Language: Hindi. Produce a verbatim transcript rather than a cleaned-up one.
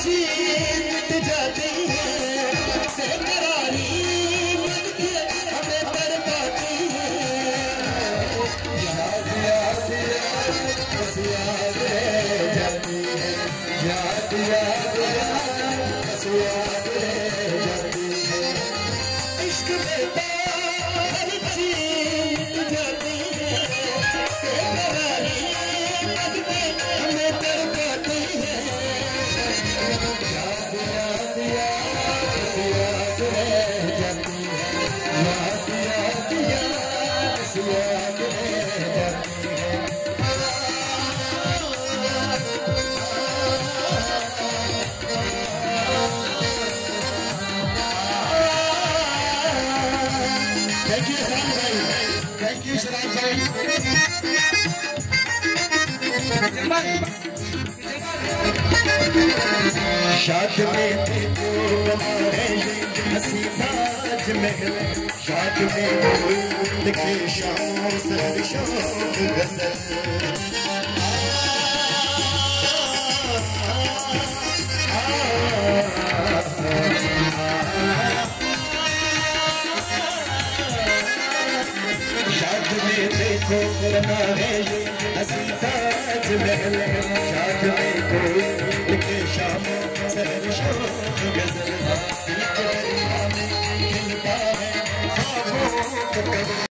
जीत जाती है, बेकरारी बन के हमें तड़पाती है। याद याद याद बस याद रह जाती है, याद याद याद बस याद रह जाती है। इश्क में तो हर चीज जाती है, बेकरारी बन के हमें तड़पाती है। याद याद याद बस याद रह जाती है, याद याद याद बस याद रह जाती है। थैंक यू शराब भाई, थैंक यू शराब भाई। शाद में देखो बनाए हसी ताज महल, शाद में के शाम सर शौक गजल। शाद में देखो बनाए हसी ताज महल, शाद में के शाम सर शौक गजल। दिल के दरिया में खिलता है ख्वाबों का